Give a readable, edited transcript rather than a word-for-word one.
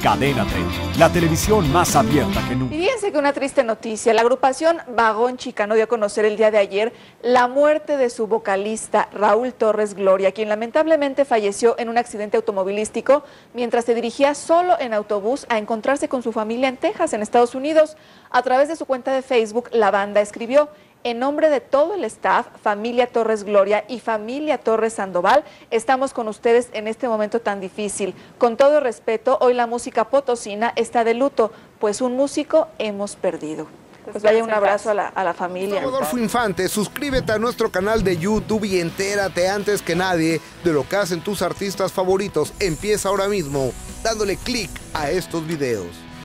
Cadena 30, la televisión más abierta que nunca. Y fíjense que una triste noticia, la agrupación Vagón Chicano dio a conocer el día de ayer la muerte de su vocalista Raúl Torres Gloria, quien lamentablemente falleció en un accidente automovilístico mientras se dirigía solo en autobús a encontrarse con su familia en Texas, en Estados Unidos. A través de su cuenta de Facebook, la banda escribió: en nombre de todo el staff, familia Torres Gloria y familia Torres Sandoval, estamos con ustedes en este momento tan difícil. Con todo respeto, hoy la música potosina está de luto, pues un músico hemos perdido. Pues vaya un abrazo a la familia. Adolfo Infante, suscríbete a nuestro canal de YouTube y entérate antes que nadie de lo que hacen tus artistas favoritos. Empieza ahora mismo dándole clic a estos videos.